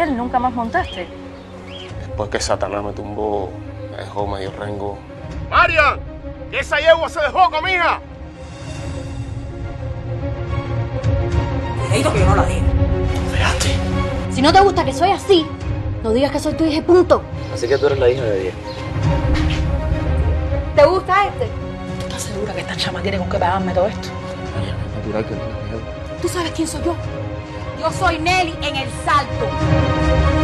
él nunca más montaste? Después que Satanás me tumbó, me dejó medio rengo. ¡Marian! ¡Que esa yegua se dejó, mija! Cuidadito que yo no la digo. Fíjate. Si no te gusta que soy así, no digas que soy tu hija, punto. Así que tú eres la hija de Dios. ¿Te gusta este? ¿Tú estás segura que esta chama tiene con qué pagarme todo esto? Marian, es natural que tengas miedo. ¿Tú sabes quién soy yo? Yo soy Nelly en El Salto.